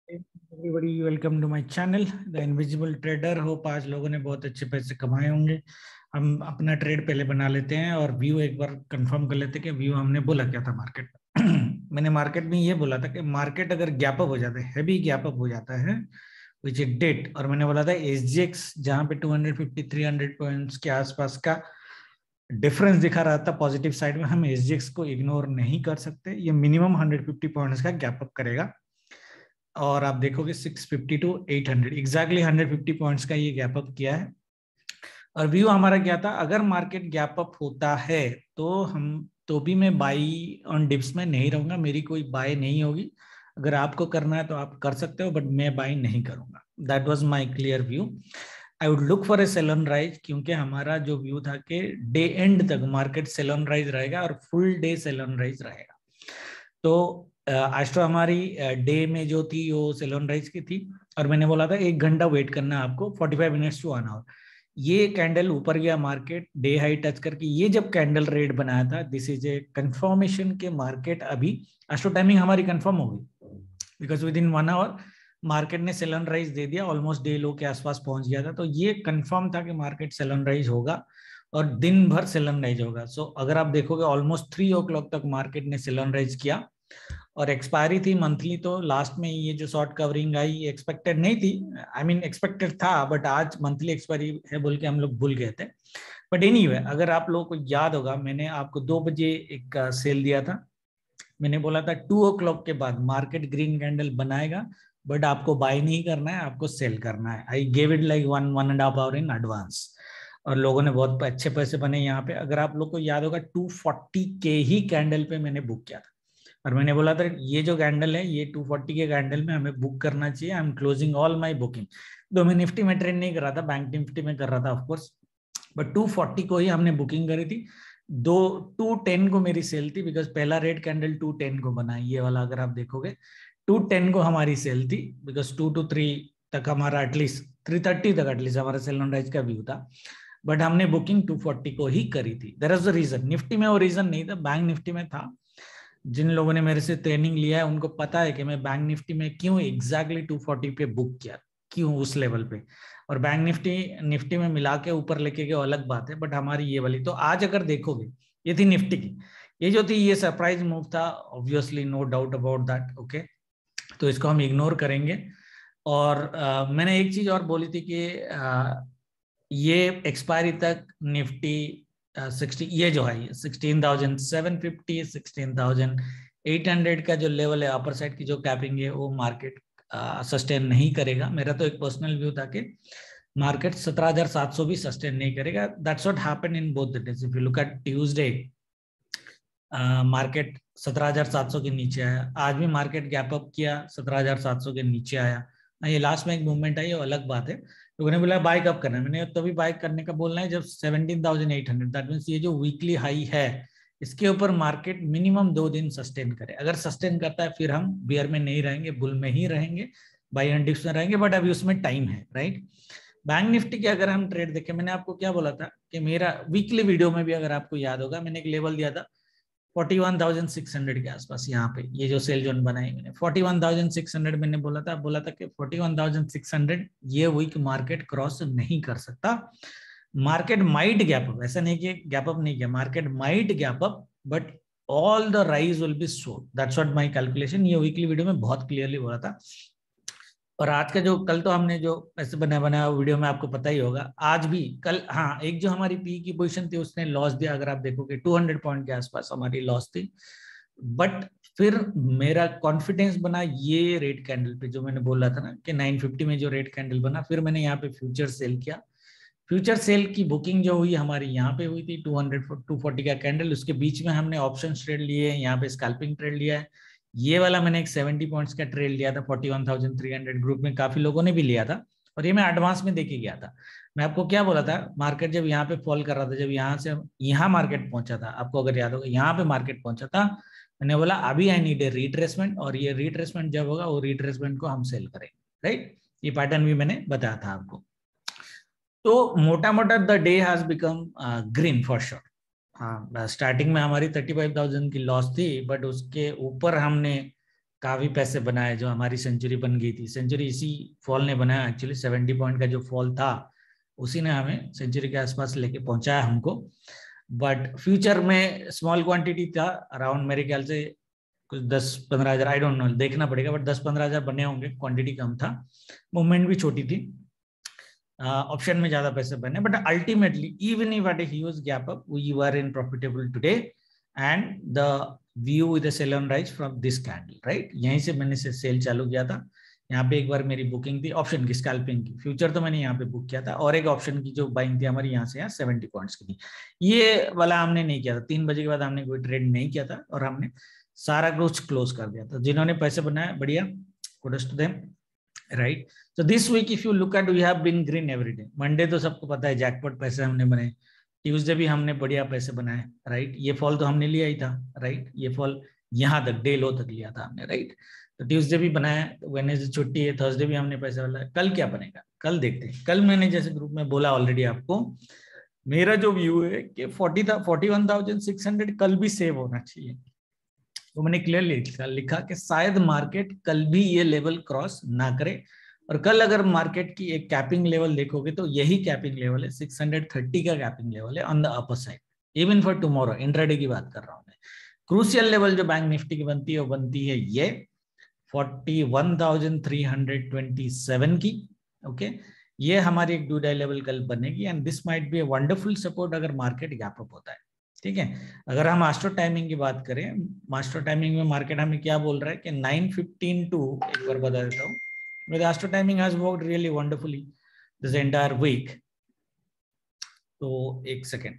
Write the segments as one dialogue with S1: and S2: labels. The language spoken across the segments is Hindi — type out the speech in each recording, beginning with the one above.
S1: Everybody welcome to my channel the invisible trader. Hope आज लोगों ने बहुत अच्छे पैसे कमाए होंगे। हम अपना ट्रेड पहले बना लेते हैं और व्यू एक बार कंफर्म कर लेते हैं कि व्यू हमने बोला क्या था मार्केट मैंने मार्केट में ये बोला था कि मार्केट अगर गैप अप हो जाता है, हैवी गैप अप हो जाता है विच इज डेट, और मैंने बोला था एसजीएक्स जहां पे 250 300 पॉइंट्स के आसपास का डिफरेंस दिखा रहा था पॉजिटिव साइड में, हम एसजीएक्स को इग्नोर नहीं कर सकते। ये मिनिमम 150 पॉइंट्स का गैप अप करेगा और आप देखोगे 650 टू 800 एग्जैक्टली 150 पॉइंट्स का ये गैप अप किया है। और व्यू हमारा क्या था, अगर मार्केट गैप अप होता है तो भी मैं बाई ऑन डिप्स में नहीं रहूंगा, मेरी कोई बाय नहीं होगी। अगर आपको करना है तो आप कर सकते हो, बट मैं बाय नहीं करूंगा। That was my clear view. I would look for a sell on rise, क्योंकि हमारा जो व्यू था कि डे एंड तक मार्केट सेल ऑन राइज रहेगा और full day sell on rise रहेगा। तो आज तो हमारी डे में जो थी वो सेल ऑन राइज की थी, और मैंने बोला था 1 घंटा वेट करना आपको, 45 मिनट्स टू 1 आवर। ये कैंडल ऊपर गया, मार्केट डे हाई टच करके ये जब कैंडल रेड बनाया था, दिस इज ए कंफर्मेशन के मार्केट अभी आज टाइमिंग हमारी कंफर्म हो गई, because within 1 hour market ने सेल ऑन राइज दे दिया, ऑलमोस्ट डे लो के आसपास पहुंच गया था। तो ये कंफर्म था कि मार्केट सेल ऑन राइज होगा और दिन भर सेल ऑन राइज होगा। सो अगर आप देखोगे ऑलमोस्ट 3 o'clock तक मार्केट ने सेल ऑन राइज किया, और एक्सपायरी थी मंथली, तो लास्ट में ये जो शॉर्ट कवरिंग आई एक्सपेक्टेड नहीं थी, आई मीन एक्सपेक्टेड था, बट आज मंथली एक्सपायरी है बोल के हम लोग भूल गए थे। बट एनीवे, अगर आप लोगों को याद होगा मैंने आपको 2 बजे एक सेल दिया था। मैंने बोला था 2 o'clock के बाद मार्केट ग्रीन कैंडल बनाएगा, बट आपको बाय नहीं करना है, आपको सेल करना है। I gave it like 1.5 hour in advance, और लोगों ने बहुत अच्छे पैसे बने यहाँ पे। अगर आप लोग को याद होगा 240 के ही कैंडल पे मैंने बुक किया था, और मैंने बोला था ये जो कैंडल है ये 240 के कैंडल में हमें बुक करना चाहिए। I am closing all my booking. तो मैं निफ्टी में ट्रेड नहीं कर रहा था, बैंक निफ्टी में कर रहा था ऑफकोर्स, बट 240 को ही हमने बुकिंग करी थी। 210 को मेरी सेल थी, बिकॉज पहला रेड कैंडल 210 को बना, ये वाला अगर आप देखोगे 210 को हमारी सेल थी, बिकॉज 2 to 3 तक हमारा एटलीस्ट 330 तक एटलीस्ट हमारा सेल ऑन राइज का व्यू था, बट हमने बुकिंग 240 को ही करी थी। There is the reason. Nifty में वो रीजन नहीं था, बैंक निफ्टी में था। जिन लोगों ने मेरे से ट्रेनिंग लिया है उनको पता है कि मैं बैंक निफ्टी में क्यों एग्जैक्टली 240 पे बुक किया, क्यों उस लेवल पे। और बैंक निफ्टी निफ्टी में मिला के ऊपर लेके गए अलग बात है, बट हमारी ये वाली तो आज अगर देखोगे ये थी निफ्टी की, ये जो थी ये सरप्राइज मूव था, obviously no doubt about that. Okay, तो इसको हम इग्नोर करेंगे। और मैंने एक चीज और बोली थी कि ये एक्सपायरी तक निफ्टी 60, ये जो है 16,750 16,800 का जो लेवल है अपर साइड की जो कैपिंग है वो मार्केट सस्टेन नहीं करेगा। मेरा तो एक पर्सनल व्यू था कि मार्केट 17,700 भी सस्टेन नहीं करेगा। That's what happened in both the days. If you look at Tuesday, market 17,700 के नीचे आया, आज भी मार्केट गैप अप किया 17,700 के नीचे आया। ये लास्ट में एक मूवमेंट आई, वो अलग बात है। लोगों ने बोला बाय कब करना है, मैंने तभी बाय करने का बोलना है जब 17,800, दैट मीन्स ये जो वीकली हाई है इसके ऊपर मार्केट मिनिमम 2 दिन सस्टेन करे। अगर सस्टेन करता है फिर हम बियर में नहीं रहेंगे, बुल में ही रहेंगे, बाय एंड डिप्स में रहेंगे, बट अभी उसमें टाइम है, राइट। बैंक निफ्टी के अगर हम ट्रेड देखें, मैंने आपको क्या बोला था कि मेरा वीकली वीडियो में भी अगर आपको याद होगा मैंने एक लेवल दिया था 41,600 के आसपास। यहाँ पे ये जो सेल जोन बनाई मैंने 41,600, मैंने बोला था कि 41,600 ये वीक मार्केट क्रॉस नहीं कर सकता। मार्केट माइट गैप अप, ऐसा नहीं कि गैप अप नहीं किया, market might gap up, but all the rise will be sold. That's what my calculation, ये वीकली वीडियो में बहुत क्लियरली बोला था। और आज का जो कल तो हमने जो ऐसे बनाया वीडियो में आपको पता ही होगा, आज भी कल, हाँ, एक जो हमारी पी की पोजीशन थी उसने लॉस दिया, अगर आप देखोगे 200 पॉइंट के आसपास हमारी लॉस थी। बट फिर मेरा कॉन्फिडेंस बना ये रेड कैंडल पे, जो मैंने बोला था ना कि 950 में जो रेड कैंडल बना, फिर मैंने यहाँ पे फ्यूचर सेल किया। फ्यूचर सेल की बुकिंग जो हुई हमारी यहाँ पे हुई थी 240 का कैंडल, उसके बीच में हमने ऑप्शन ट्रेड लिए, यहाँ पे स्कैल्पिंग ट्रेड लिया है। ये वाला मैंने एक 70 पॉइंट्स का ट्रेड लिया था 41,300, ग्रुप में काफी लोगों ने भी लिया था, और ये मैं एडवांस में देके गया था। मैं आपको क्या बोला था, मार्केट जब यहाँ पे फॉल कर रहा था, जब यहाँ से यहाँ मार्केट पहुंचा था, आपको अगर याद होगा यहाँ पे मार्केट पहुंचा था, मैंने बोला अभी आई नीड ए रिट्रेसमेंट, और ये रिट्रेसमेंट जब होगा वो रिट्रेसमेंट को हम सेल करेंगे, राइट। ये पैटर्न भी मैंने बताया था आपको। तो मोटा मोटा the day has become green for sure. हाँ, स्टार्टिंग में हमारी 35,000 की लॉस थी, बट उसके ऊपर हमने काफी पैसे बनाए, जो हमारी सेंचुरी बन गई थी। सेंचुरी इसी फॉल ने बनाया एक्चुअली, 70 पॉइंट का जो फॉल था उसी ने हमें सेंचुरी के आसपास लेके पहुंचाया हमको। बट फ्यूचर में स्मॉल क्वांटिटी था अराउंड, मेरे ख्याल से कुछ 10-15 हजार, आई डोंट नो, देखना पड़ेगा, बट 10-15 हजार बने होंगे, क्वांटिटी कम था, मूवमेंट भी छोटी थी। ऑप्शन में ज्यादा पैसे बने, but ultimately even if at a huge gap up we were in profitable today and the view with the sell on rise from this candle, right. यहीं से मैंने से सेल चालू किया था। यहाँ पे एक बार मेरी बुकिंग थी ऑप्शन की, स्कैल्पिंग की। फ्यूचर तो मैंने यहाँ पे बुक किया था, और एक ऑप्शन की जो बाइंग थी हमारी यहाँ से यहाँ 70 पॉइंट्स की थी। ये वाला हमने नहीं किया था, 3 बजे के बाद हमने कोई ट्रेड नहीं किया था, और हमने सारा कुछ क्लोज कर दिया था। जिन्होंने पैसे बनाए बढ़िया, kudos to them, right. So this week if you look at, we have been green every day. Monday तो सबको पता है जैकपॉट पैसे हमने बनाए, ट्यूसडे भी हमने बढ़िया पैसे बनाए, राइट। ये फॉल तो हमने लिया ही था, राइट। ये फॉल यहाँ तक डे लो तक लिया था हमने, राइट। तो ट्यूसडे भी बनाया, वेडनेसडे छुट्टी है, थर्सडे भी हमने पैसे वाला। कल क्या बनेगा, कल देखते हैं। कल मैंने जैसे ग्रुप में बोला ऑलरेडी आपको, मेरा जो व्यू है कि 41,600 कल भी सेव होना चाहिए। तो मैंने क्लियरली लिखा कि शायद मार्केट कल भी ये लेवल क्रॉस ना करे, और कल अगर मार्केट की एक कैपिंग लेवल देखोगे तो यही कैपिंग लेवल है, 630 का कैपिंग लेवल है on the upper side, even for tomorrow. Intraday की बात कर रहा हूं मैं। क्रूशियल लेवल जो बैंक निफ्टी की बनती है वो बनती है ये 41,327 की, ओके। ये हमारी एक डू डे लेवल कल बनेगी, and this might be a wonderful support अगर मार्केट गैप अप होता है, ठीक है। अगर हम मास्टर टाइमिंग की बात करें, मास्टर टाइमिंग में मार्केट हमें क्या बोल रहा है कि 9:15 टू, एक बार बता देता हूँ, the master timing has worked really wonderfully this entire week. तो एक सेकेंड,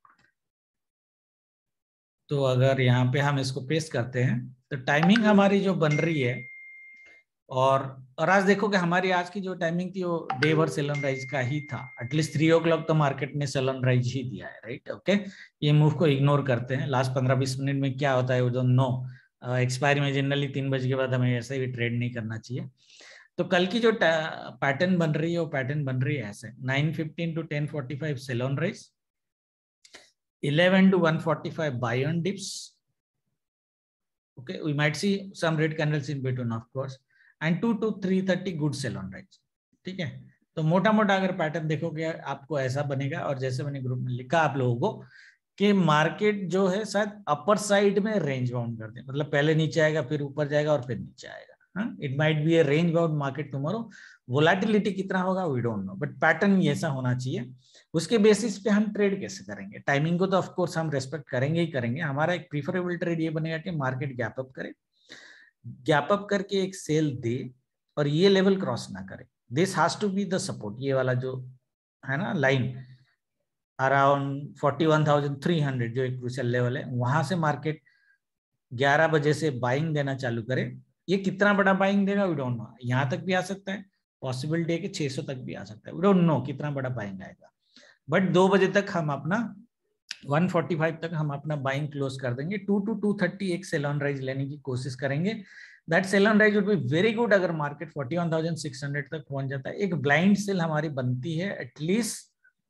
S1: तो अगर यहाँ पे हम इसको पेस्ट करते हैं तो टाइमिंग हमारी जो बन रही है, और आज देखो कि हमारी आज की जो टाइमिंग थी वो डे भर सेल ऑन राइज का ही था। एटलीस्ट 3 o'clock तो मार्केट ने सेल ऑन राइज ही दिया है, राइट, ओके। ये मूव को इग्नोर करते हैं। लास्ट 15-20 मिनट में क्या होता है वो जो नो एक्सपायरी में जनरली 3 बजे के बाद हमें ऐसे भी ट्रेड नहीं करना चाहिए। तो कल की जो पैटर्न बन रही है वो पैटर्न बन रही है ऐसे, 9:15 to 10:45 sell on rise, 11 to 145 buy on dips, okay, we might see some red candles in between of course, and 2 to 3:30 good sell on rise, ठीक है। तो मोटा मोटा अगर पैटर्न देखोगे आपको ऐसा बनेगा, और जैसे मैंने ग्रुप में लिखा आप लोगों को कि मार्केट जो है शायद अपर साइड में रेंज बाउंड कर दे, मतलब पहले नीचे आएगा फिर ऊपर जाएगा और फिर नीचे आएगा। It might be a range bound market tomorrow. Volatility कितना होगा we don't know, but pattern ऐसा होना चाहिए। उसके बेसिस पे हम ट्रेड कैसे करेंगे, टाइमिंग को तो ऑफ कोर्स हम रेस्पेक्ट करेंगे ही करेंगे। हमारा एक प्रीफरेबल ट्रेड ये बनेगा कि मार्केट गैप अप करे, गैप अप करके एक सेल दे और ये लेवल क्रॉस ना करे। This has to be the support, ये वाला जो है ना लाइन अराउंड 41,300 जो एक क्रूशियल लेवल है, वहां से मार्केट 11 बजे से बाइंग देना चालू करे। ये कितना बड़ा बाइंग देगा वी डोंट नो, यहाँ तक भी आ सकता है, पॉसिबिलिटी है कि 600 तक भी आ सकता है, वी डोंट नो कितना बड़ा बाइंग आएगा। बट 2 बजे तक हम अपना 145 तक हम अपना बाइंग क्लोज कर देंगे। 2 to 230 एक सेल ऑन राइज लेने की कोशिश करेंगे। That sell on rise would be very good अगर मार्केट 41,600 तक पहुंच जाता है। एक ब्लाइंड सेल हमारी बनती है एटलीस्ट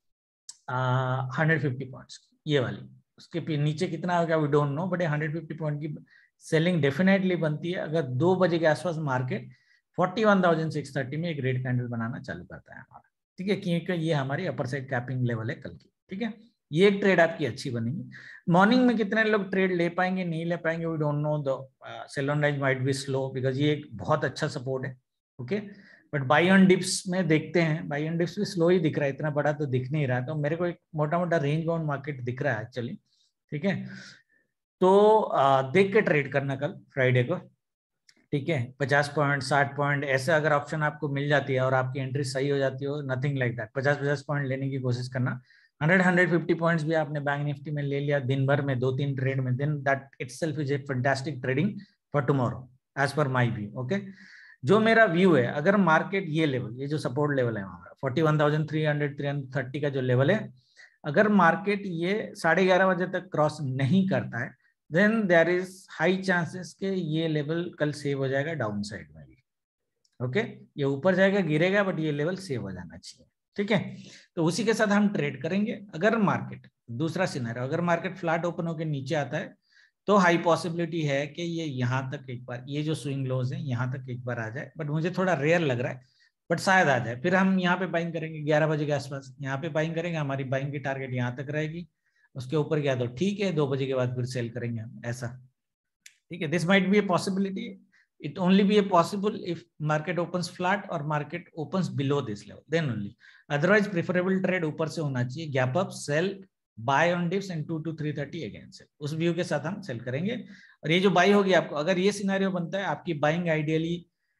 S1: 150 पॉइंट्स, ये वाली। उसके नीचे कितना होगा we don't know, but 150 point की सेलिंग डेफिनेटली बनती है अगर 2 बजे के आसपास मार्केट 41,630 में एक रेड कैंडल बनाना चालू करता है हमारा, ठीक है, क्योंकि ये हमारी अपर साइड कैपिंग लेवल है कल की, ठीक है। ये एक ट्रेड आपकी अच्छी बनेगी। मॉर्निंग में कितने लोग ट्रेड ले पाएंगे नहीं ले पाएंगे we don't know, the sell on rise might be slow because ये एक बहुत अच्छा सपोर्ट है, okay. But buy on dips में देखते हैं, बाई ऑन डिप्स भी स्लो ही दिख रहा है, इतना बड़ा तो दिख नहीं रहा। तो मेरे को एक मोटा मोटा रेंज बाउंड मार्केट दिख रहा है एक्चुअली, ठीक है। तो देख के ट्रेड करना कल फ्राइडे को, ठीक है। 50 पॉइंट 60 पॉइंट ऐसे अगर ऑप्शन आपको मिल जाती है और आपकी एंट्री सही हो जाती हो, नथिंग लाइक दैट, 50-50 पॉइंट लेने की कोशिश करना। 100-150 पॉइंट्स भी आपने बैंक निफ्टी में ले लिया दिन भर में 2-3 ट्रेड में, then that itself is a fantastic trading for tomorrow as per my view, okay. जो मेरा व्यू है, अगर मार्केट ये लेवल, ये जो सपोर्ट लेवल है हमारा 41,330 का जो लेवल है, अगर मार्केट ये 11:30 बजे तक क्रॉस नहीं करता है, then there is high chances के ये लेवल कल सेव हो जाएगा डाउन साइड में भी, ओके। ये ऊपर जाएगा गिरेगा बट ये लेवल सेव हो जाना चाहिए, ठीक है। तो उसी के साथ हम ट्रेड करेंगे। अगर मार्केट, दूसरा सिनेरियो, अगर मार्केट फ्लैट ओपन होकर नीचे आता है तो हाई पॉसिबिलिटी है कि ये यहाँ तक एक बार, ये जो स्विंग लोज है यहाँ तक एक बार आ जाए, बट मुझे थोड़ा रेयर लग रहा है, बट शायद आ जाए। फिर हम यहाँ पे बाइंग करेंगे 11 बजे के आसपास, यहाँ पे बाइंग करेंगे, हमारी बाइंग की टारगेट यहाँ तक रहेगी, उसके ऊपर गया तो ठीक है, 2 बजे के बाद फिर सेल करेंगे हम, ऐसा। ठीक है, this might be a possibility, it only be a possible if market opens flat or market opens below this level, then only, otherwise preferable trade ऊपर से होना चाहिए, gap up, sell, buy on dips and 2 to 330 again sell, उस व्यू के साथ हम सेल करेंगे। और ये जो बाई होगी आपको, अगर ये सिनेरियो बनता है, आपकी बाइंग आइडियली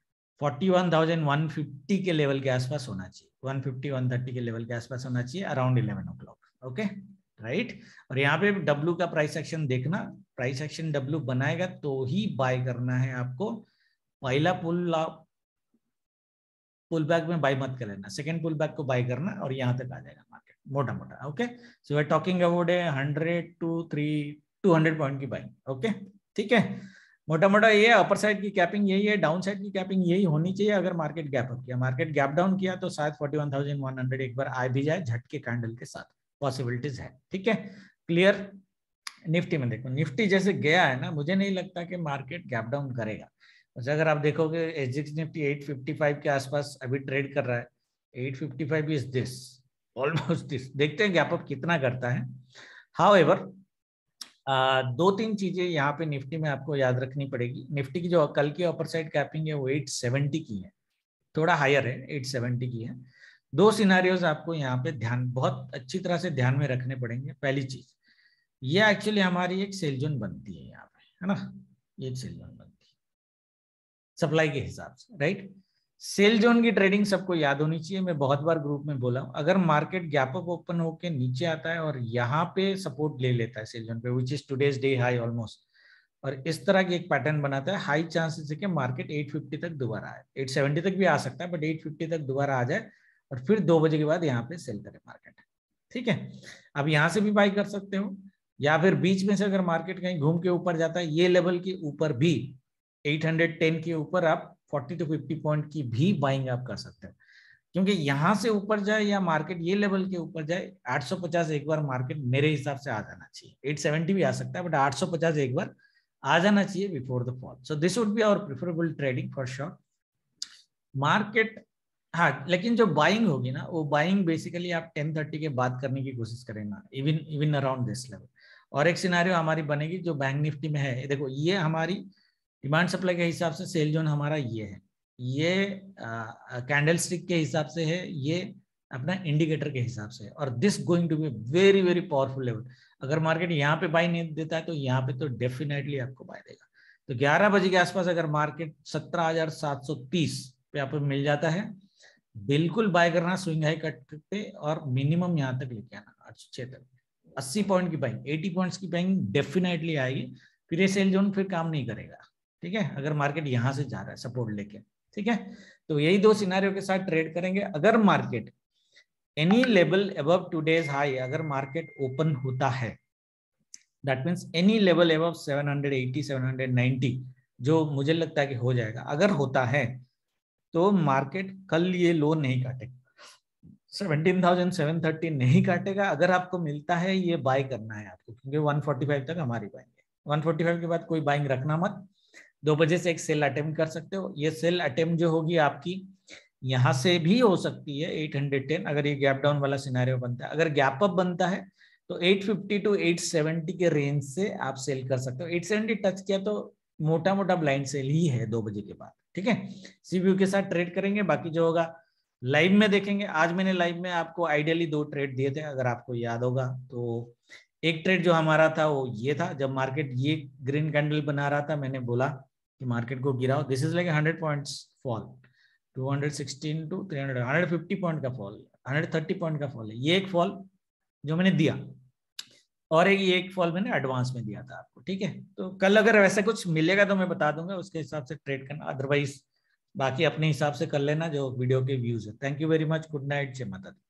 S1: 41,150 के लेवल के आसपास होना चाहिए, 150-130 के लेवल के आसपास होना चाहिए, अराउंड 11 o'clock। Okay right. और यहाँ पे डब्ल्यू का प्राइस एक्शन देखना, प्राइस एक्शन डब्ल्यू बनाएगा तो ही बाय करना है आपको। पहला पुल बैक में बाय मत कर लेना, सेकंड पुल बैक को बाय करना, और यहाँ तक आ जाएगा मार्केट मोटा मोटा। Okay, so we are talking about 100 to 200 point की बाइंग। ओके ठीक है, मोटा मोटा ये अपर साइड की कैपिंग यही है, डाउन साइड की कैपिंग यही होनी चाहिए। अगर मार्केट गैप अप किया, मार्केट गैप डाउन किया, तो शायद 41,100 एक बार आ भी जाए झटके कैंडल के साथ, पॉसिबिलिटीज है। ठीक है, क्लियर। निफ्टी में देखो, निफ्टी जैसे गया है ना, मुझे नहीं लगता कि मार्केट गैप डाउन करेगा। अगर आप देखोगे एसजीएक्स निफ्टी 855 के आसपास अभी ट्रेड कर रहा है, 855 इज दिस, ऑलमोस्ट दिस, देखते हैं गैप अप कितना करता है। हाउएवर 2-3 चीजें यहाँ पे निफ्टी में आपको याद रखनी पड़ेगी। निफ्टी की जो कल की अपर साइड कैपिंग है वो 870 की है, थोड़ा हायर है, 870 की है। 2 सिनारियोज आपको यहाँ पे बहुत अच्छी तरह से ध्यान में रखने पड़ेंगे। पहली चीज, ये एक्चुअली हमारी एक सेल जोन बनती है यहाँ पे, है ना, ये एक सेल जोन बनती है सप्लाई के हिसाब से, राइट। सेल जोन की ट्रेडिंग सबको याद होनी चाहिए, मैं बहुत बार ग्रुप में बोला हूं, अगर मार्केट गैप अप ओपन होके नीचे आता है और यहाँ पे सपोर्ट ले लेता है सेल जोन पे, which is today's day high almost, और इस तरह की एक पैटर्न बनाता है, हाई चांसेस है कि मार्केट 850 तक दोबारा आए, 870 तक भी आ सकता है, बट 850 तक दोबारा आ जाए, और फिर 2 बजे के बाद यहाँ पे सेल करे मार्केट। ठीक है, अब यहाँ से भी बाई कर सकते हो, या फिर बीच में से अगर मार्केट कहीं घूम के ऊपर जाता है, ये लेवल के ऊपर भी 810 के ऊपर आप 40 to 50 पॉइंट की भी बाइंग आप कर सकते हो, क्योंकि यहां से ऊपर जाए या मार्केट ये लेवल के ऊपर जाए, 850 एक बार मार्केट मेरे हिसाब से आ जाना चाहिए, 870 भी आ सकता है, बट 850 एक बार आ जाना चाहिए before the fall. So this would be our preferable trading for sure market. हाँ, लेकिन जो बाइंग होगी ना, वो बाइंग बेसिकली आप 10:30 के बाद करने की कोशिश करेंगे, इवन अराउंड दिस लेवल। और एक सिनेरियो हमारी बनेगी जो बैंक निफ्टी में है, देखो ये हमारी डिमांड सप्लाई के हिसाब से सेल जोन हमारा ये है, ये कैंडल स्टिक के हिसाब से है, ये अपना इंडिकेटर के हिसाब से है, और this going to be very very powerful level. अगर मार्केट यहाँ पे बाय नहीं देता है तो यहाँ पे तो डेफिनेटली आपको बाय देगा। तो 11 बजे के आसपास अगर मार्केट 17,730 पे आप मिल जाता है, बिल्कुल बाय करना स्विंग हाई कट पे, और मिनिमम यहाँ तक लेके आना 806 तक, 80 पॉइंट की बाइंग, 80 पॉइंट्स की बाइंग डेफिनेटली आएगी, फिर ये सेल जोन फिर काम नहीं करेगा। ठीक है, अगर मार्केट यहां से जा रहा है सपोर्ट लेके। ठीक है, तो यही 2 सिनेरियो के साथ ट्रेड करेंगे। अगर market any level above today's high, अगर मार्केट ओपन होता है, that means any level above 780 790, जो मुझे लगता है कि हो जाएगा, अगर होता है तो मार्केट कल ये लो नहीं काटेगा, 17,730 नहीं काटेगा। अगर आपको मिलता है, ये बाय करना है आपको, क्योंकि 145 तक हमारी बाइंग है, 145 के बाद कोई बाइंग रखना मत। 2 बजे से एक सेल अटेम्प्ट कर सकते हो, ये सेल अटेम्प्ट जो होगी आपकी यहाँ से भी हो सकती है 810, अगर ये गैप डाउन वाला सिनेरियो बनता है। अगर गैप अप बनता है तो 850 to 870 के रेंज से आप सेल कर सकते हो। 870 टच किया तो मोटा मोटा ब्लाइंड सेल ही है 2 बजे के बाद। ठीक है, सीव्यू के साथ ट्रेड करेंगे, बाकी जो होगा लाइव में देखेंगे। आज मैंने लाइव में आपको आइडियली 2 ट्रेड दिए थे, अगर आपको याद होगा तो। एक ट्रेड जो हमारा था वो ये था, जब मार्केट ये ग्रीन कैंडल बना रहा था, मैंने बोला कि मार्केट को गिराओ, this is like 100 points fall, 216 to 300, 150 point का फॉल, 130 पॉइंट का फॉल है, ये एक फॉल जो मैंने दिया, और एक फॉल मैंने एडवांस में दिया था आपको। ठीक है, तो कल अगर वैसा कुछ मिलेगा तो मैं बता दूंगा, उसके हिसाब से ट्रेड करना, अदरवाइज बाकी अपने हिसाब से कर लेना जो वीडियो के व्यूज है। Thank you very much, good night, जय माता दी।